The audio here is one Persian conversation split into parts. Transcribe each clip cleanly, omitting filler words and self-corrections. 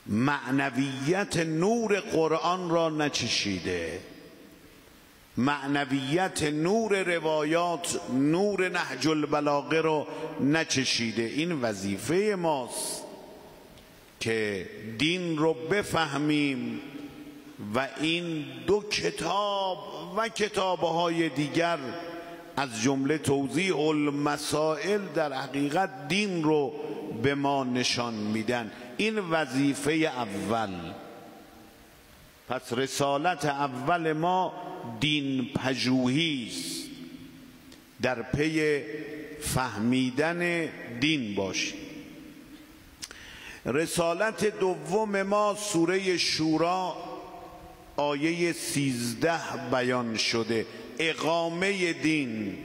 معنویت نور قرآن را نچشیده، معنویت نور روایات، نور نهج البلاغه را نچشیده. این وظیفه ماست که دین رو بفهمیم و این دو کتاب و کتابهای دیگر از جمله توضیح المسائل در حقیقت دین رو به ما نشان میدن. این وظیفه اول. پس رسالت اول ما دین پژوهی است، در پی فهمیدن دین باشیم. رسالت دوم ما سوره شورا آیه 13 بیان شده، اقامه دین.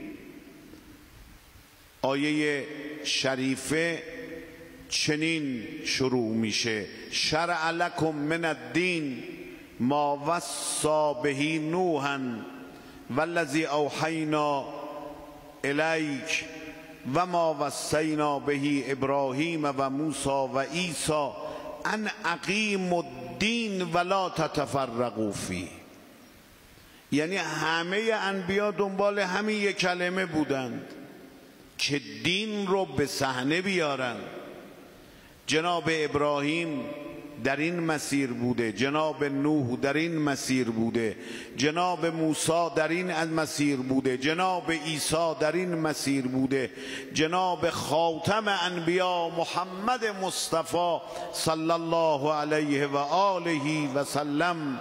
آیه شریفه چنین شروع میشه: شرع لکم من الدین ما وصی به نوحا والذی اوحینا الیک و ما وصینا به ابراهیم و موسی و عیسی ان اقیموا الدین ولا تتفرقوا فیه. یعنی همه انبیا دنبال همین یک کلمه بودند که دین رو به صحنه بیارن. جناب ابراهیم در این مسیر بوده، جناب نوح در این مسیر بوده، جناب موسی در این مسیر بوده، جناب عیسی در این مسیر بوده، جناب خاتم انبیا محمد مصطفی صلی الله علیه و آله و سلم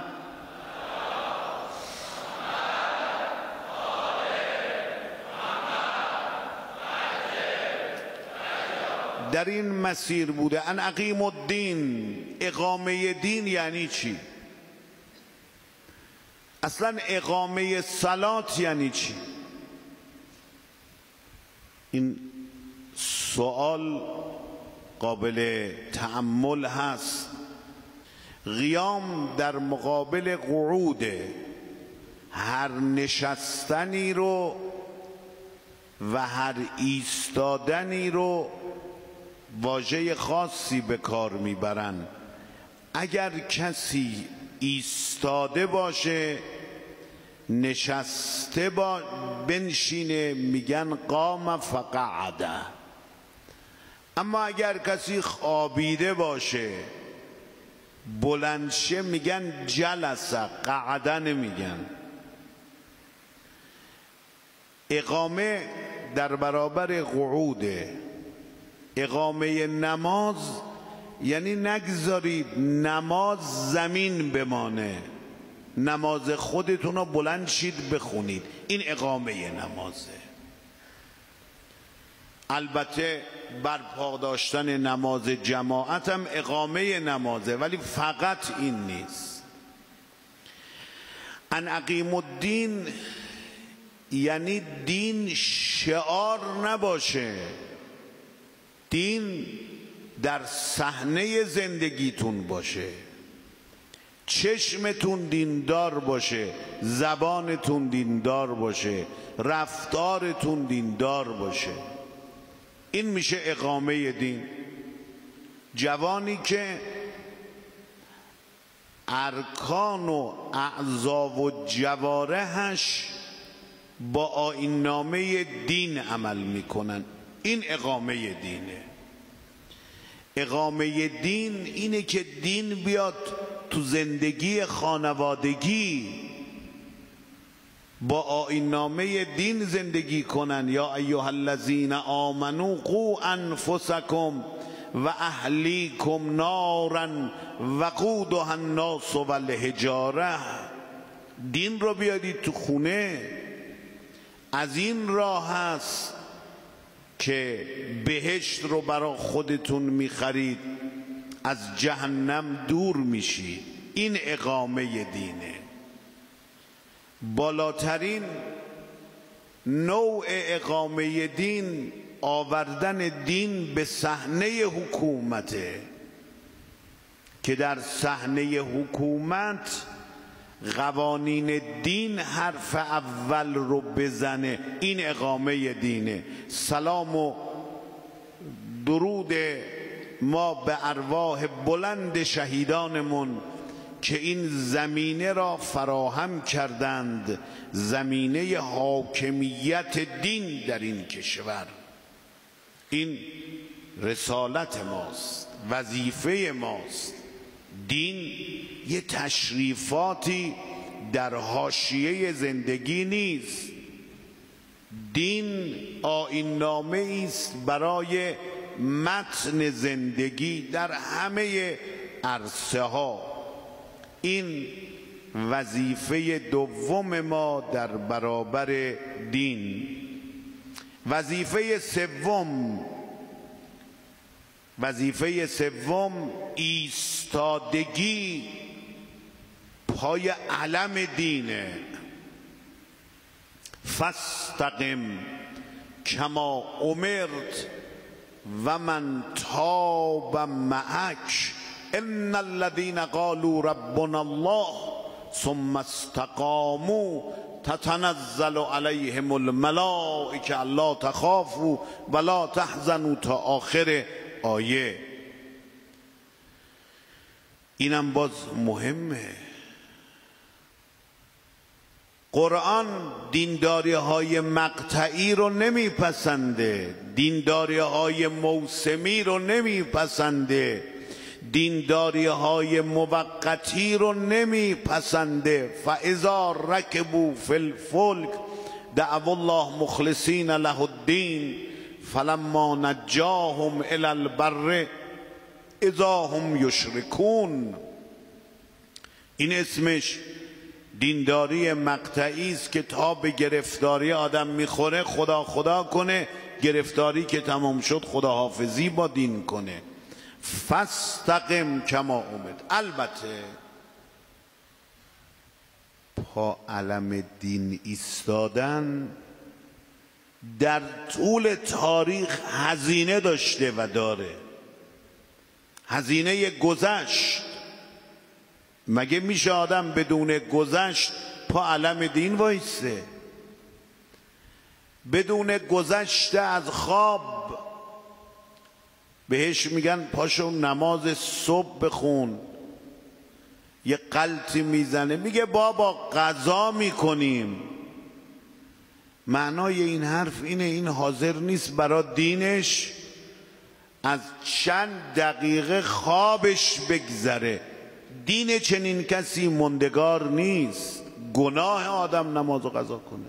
در این مسیر بوده. ان اقیم الدین، اقامه دین یعنی چی؟ اصلا اقامه صلات یعنی چی؟ این سوال قابل تأمل هست. قیام در مقابل قعوده، هر نشستنی رو و هر ایستادنی رو واژه خاصی به کار میبرن. اگر کسی ایستاده باشه، نشسته بنشینه، میگن قام فقعده. اما اگر کسی خوابیده باشه بلندشه میگن جلسه، قعده نمیگن. اقامه در برابر قعوده. اقامه نماز یعنی نگذارید نماز زمین بمانه، نماز خودتون رو بلند شید بخونید. این اقامه نمازه. البته برپا داشتن نماز جماعت هم اقامه نمازه، ولی فقط این نیست. ان اقیم الدین یعنی دین شعار نباشه، دین در صحنه زندگیتون باشه، چشمتون دیندار باشه، زبانتون دیندار باشه، رفتارتون دیندار باشه. این میشه اقامه دین. جوانی که ارکان و اعضا و جوارحش با آیین نامه دین عمل میکنن، این اقامه دینه. اقامه دین اینه که دین بیاد تو زندگی خانوادگی، با آیین نامه دین زندگی کنن. یا ایها الذین آمنوا قوا انفسکم و اهلیکم نارا وقودها الناس والحجاره. دین رو بیادید تو خونه. از این راه هست که بهشت رو برای خودتون میخرید، از جهنم دور میشید. این اقامه دینه. بالاترین نوع اقامه دین آوردن دین به صحنه حکومته، که در صحنه حکومت قوانین دین حرف اول رو بزنه. این اقامه دینه. سلام و درود ما به ارواح بلند شهیدانمون که این زمینه را فراهم کردند، زمینه حاکمیت دین در این کشور. این رسالت ماست، وظیفه ماست. دین یه تشریفاتی در حاشیه زندگی نیست. دین آیین‌نامه است برای متن زندگی در همه عرصه ها. این وظیفه دوم ما در برابر دین. وظیفه سوم ایستادگی پای علم دینه. فاستقم کما امرت و من تاب معک ان الذين قالوا ربنا الله ثم استقاموا تتنزل عليهم الملائکه الا تخافوا ولا تحزنوا تا آخر آیه. اینم باز مهمه. قرآن دینداری های مقطعی رو نمیپسنده، دینداری های موسمی رو نمیپسنده، دینداری های موقتی رو نمیپسنده. فاذا رکبوا فی الفلک دعوا الله مخلصین له الدین فلما نجاهم الی البر اذا هم یشرکون. این اسمش دینداری مقطعی است که تا به گرفتاری آدم میخوره خدا خدا کنه، گرفتاری که تمام شد خداحافظی با دین کنه. فاستقم کما امرت. البته پا علم دین ایستادن در طول تاریخ هزینه داشته و داره. هزینه گذشت. مگه میشه آدم بدون گذشت پا علم دین وایسته؟ بدون گذشته از خواب بهش میگن پاشو نماز صبح بخون، یه غلطی میزنه میگه بابا قضا میکنیم. معنای این حرف اینه این حاضر نیست برای دینش از چند دقیقه خوابش بگذره. دین چنین کسی مندگار نیست. گناه آدم نماز و قضا کنه.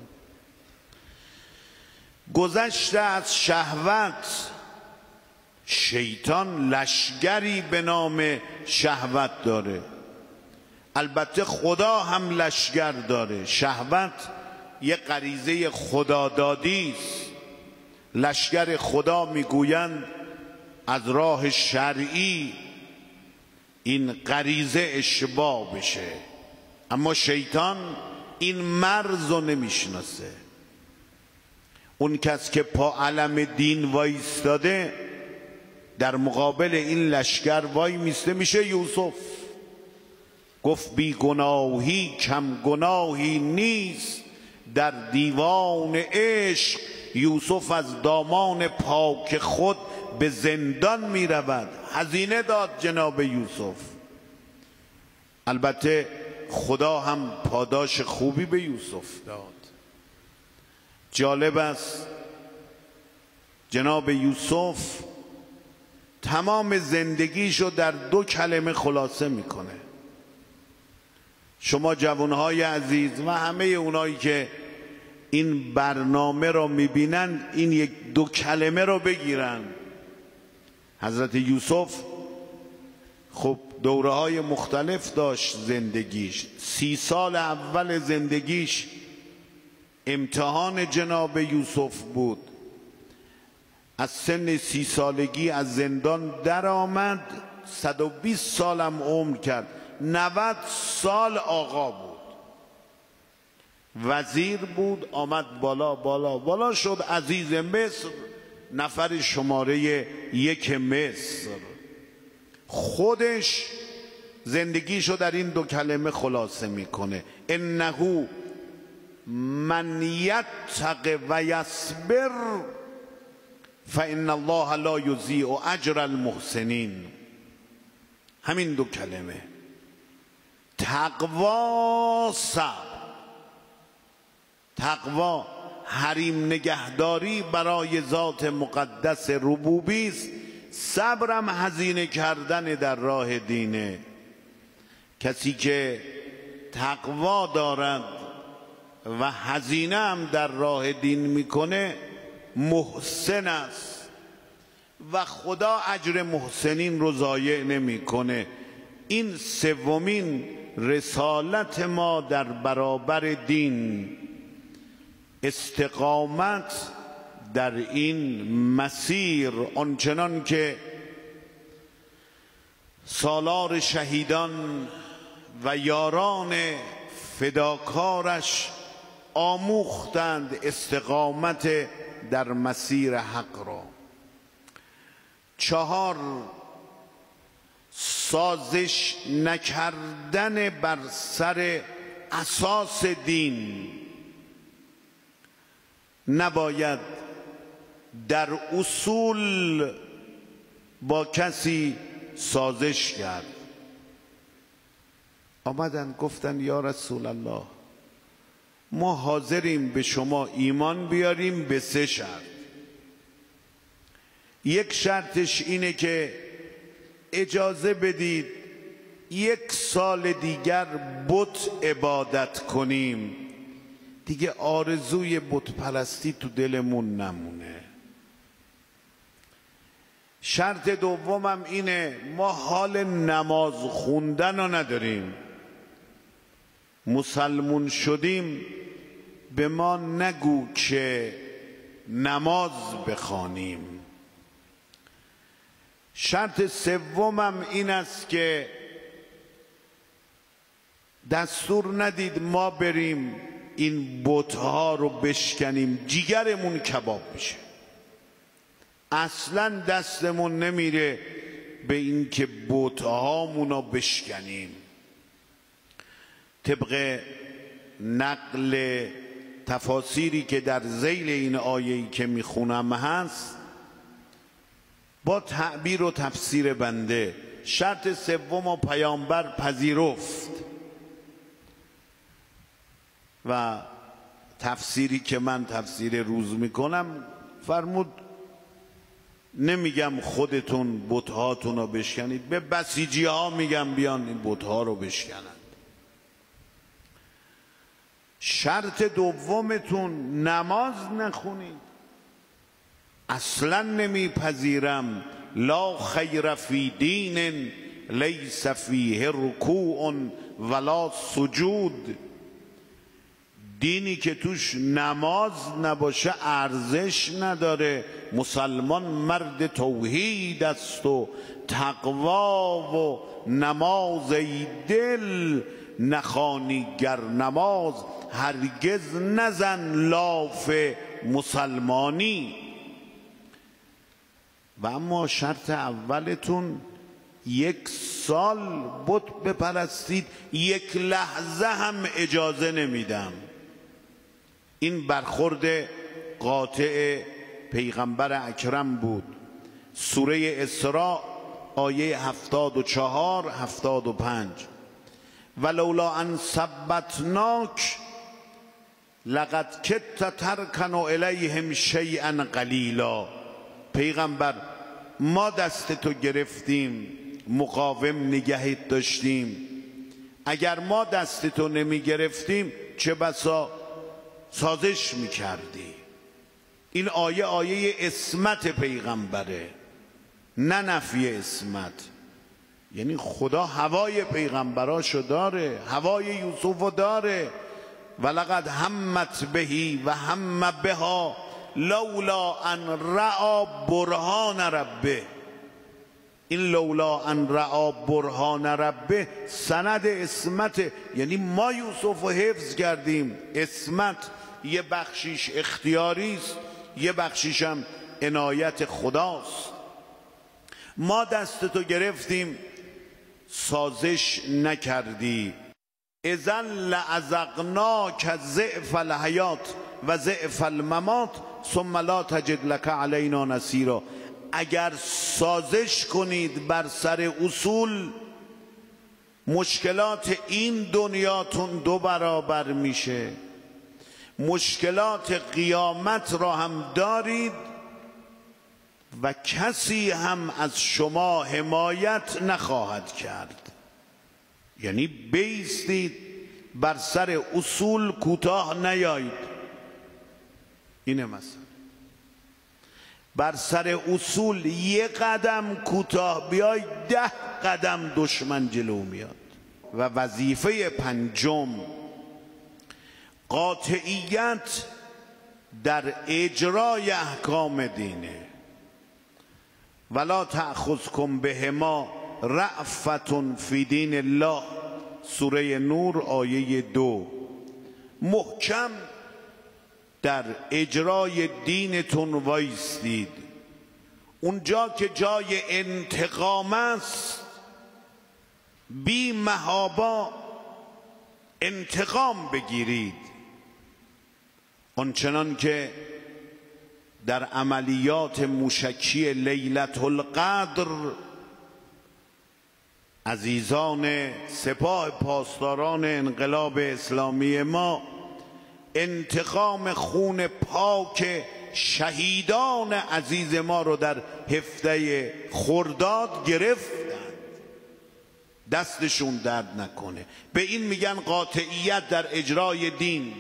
گذشته از شهوت، شیطان لشگری به نام شهوت داره. البته خدا هم لشگر داره. شهوت یه غریزه خدادادی است. لشگر خدا میگویند از راه شرعی این غریزه اشباع بشه، اما شیطان این مرز رو نمیشناسه. اون کس که پا علم دین وایستاده در مقابل این لشگر وای میسته میشه یوسف. گفت بی گناهی کم گناهی نیست، در دیوان عشق یوسف از دامان پاک خود به زندان می رود. هزینه داد جناب یوسف. البته خدا هم پاداش خوبی به یوسف داد. جالب است جناب یوسف تمام زندگیشو در 2 کلمه خلاصه میکنه. شما جوانهای عزیز و همه اونایی که این برنامه رو میبینن این 2 کلمه رو بگیرن. حضرت یوسف خب دوره‌های مختلف داشت زندگیش. 30 سال اول زندگیش امتحان جناب یوسف بود. از سن 30 سالگی از زندان در آمد، 120 سالم عمر کرد، 90 سال آقا بود، وزیر بود، آمد بالا بالا بالا شد عزیز مصر، نفر شماره 1 مصر. خودش زندگیشو در این 2 کلمه خلاصه میکنه: انه من یتق و یصبر فان الله لا یضیع اجر المحسنین. همین دو کلمه، تقوا، صبر. تقوا حریم نگهداری برای ذات مقدس ربوبی است، صبرم هزینه کردن در راه دینه. کسی که تقوا دارد و هزینه هم در راه دین میکنه محسن است و خدا اجر محسنین رو ضایع نمیکنه. این سومین رسالت ما در برابر دین، استقامت در این مسیر، آنچنان که سالار شهیدان و یاران فداکارش آموختند استقامت در مسیر حق را. 4 سازش نکردن بر سر اساس دین. نباید در اصول با کسی سازش کرد. آمدن گفتن یا رسول الله ما حاضریم به شما ایمان بیاریم به 3 شرط. یک شرطش اینه که اجازه بدید 1 سال دیگر بت عبادت کنیم، دیگه آرزوی بت پرستی تو دلمون نمونه. شرط دومم اینه ما حال نماز خوندن رو نداریم، مسلمون شدیم به ما نگو که نماز بخوانیم. شرط سومم این است که دستور ندید ما بریم این بت‌ها رو بشکنیم، جیگرمون کباب میشه. اصلا دستمون نمیره به این که بت‌هامون رو بشکنیم. طبق نقل تفاسیری که در ذیل این آیه‌ای که میخونم هست، با تعبیر و تفسیر بنده، شرط سوم و پیامبر پذیرفت و تفسیری که من تفسیر روز میکنم فرمود نمیگم خودتون بت‌هاتون رو بشکنید، به بسیجی ها میگم بیان این بت‌ها رو بشکنند. شرط دومتون نماز نخونید. اصلا نمیپذیرم. لا خیر فی دین لیس فیه رکوع ولا سجود. دینی که توش نماز نباشه ارزش نداره. مسلمان مرد توحید است و تقوا و نماز دل، نخوانی گر نماز هرگز نزن لاف مسلمانی. و اما شرط اولتون 1 سال بت بپرستید، 1 لحظه هم اجازه نمیدم. این برخورد قاطع پیغمبر اکرم بود. سوره اسراء آیه 74 75 ولولا ان ثبتناک لقد کدت ترکن الیهم شیئا قلیلا. پیغمبر ما دست تو گرفتیم، مقاوم نگهت داشتیم، اگر ما دست تو نمی گرفتیم چه بسا سازش می کردی. این آیه عصمت پیغمبره، نه نفی عصمت. یعنی خدا هوای پیغمبراشو داره، هوای یوسفو داره. ولقد همت بهی و هم بها لولا ان رأى برهان ربه. این لولا ان رأى برهان ربه سند عصمت. یعنی ما یوسف رو حفظ کردیم. عصمت یه بخشیش اختیاری است، یه بخشیش هم عنایت خداست. ما دست تو گرفتیم، سازش نکردی. اذن لعذقناک ضعف الحیات. و ضعف الممات ثم لا تجد لك علینا نصیرا. اگر سازش کنید بر سر اصول، مشکلات این دنیاتون 2 برابر میشه، مشکلات قیامت را هم دارید و کسی هم از شما حمایت نخواهد کرد. یعنی بیستید بر سر اصول، کوتاه نیایید. اینه مثلا بر سر اصول 1 قدم کوتاه بیاید 10 قدم دشمن جلو میاد. و وظیفه 5 قاطعیت در اجرای احکام دینه. ولا تأخذکم بهما رأفة فی دین الله، سوره نور آیه 2. محکم در اجرای دینتون وایستید. اونجا که جای انتقام است، بی محابا انتقام بگیرید. آنچنان که در عملیات موشکی لیلة القدر عزیزان سپاه پاسداران انقلاب اسلامی ما انتقام خون پاک شهیدان عزیز ما رو در 17 خرداد گرفتند، دستشون درد نکنه. به این میگن قاطعیت در اجرای دین.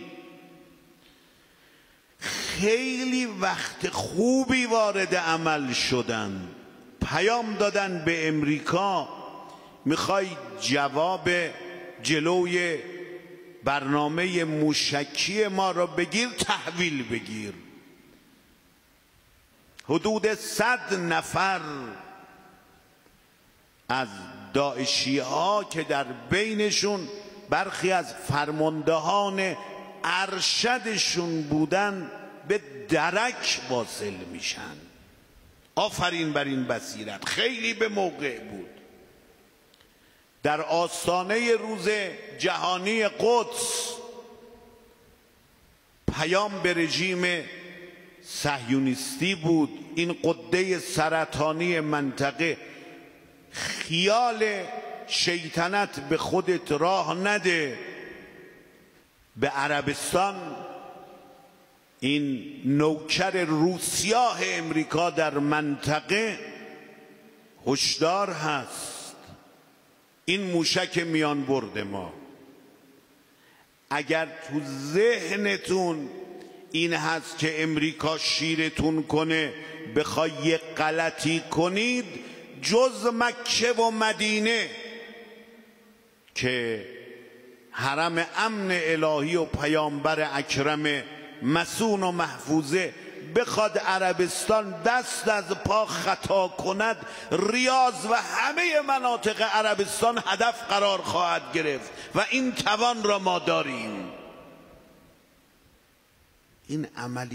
خیلی وقت خوبی وارد عمل شدن، پیام دادن به امریکا میخوای جواب جلوی برنامه موشکی ما را بگیر، تحویل بگیر. حدود 100 نفر از داعشی ها که در بینشون برخی از فرماندهان ارشدشون بودن به درک واصل میشن. آفرین بر این بصیرت، خیلی به موقع بود. در آستانه روز جهانی قدس پیام به رژیم صهیونیستی بود. این قده سرطانی منطقه، خیال شیطنت به خودت راه نده. به عربستان، این نوکر روسیاه امریکا در منطقه، هشدار هست. این موشک میان برد ما، اگر تو ذهنتون این هست که امریکا شیرتون کنه بخوای یک غلطی کنید، جز مکه و مدینه که حرم امن الهی و پیامبر اکرم مسون و محفوظه، بخواد عربستان دست از پا خطا کند، ریاض و همه مناطق عربستان هدف قرار خواهد گرفت و این توان را ما داریم. این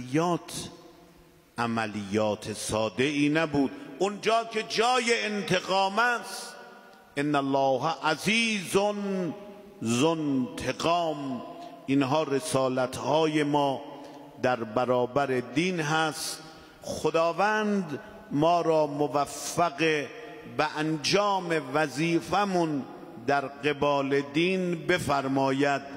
عملیات ساده ای نبود. اونجا که جای انتقام است، ان الله عزیز ذو انتقام. اینها رسالت‌های ما در برابر دین هست. خداوند ما را موفق به انجام وظیفمون در قبال دین بفرماید.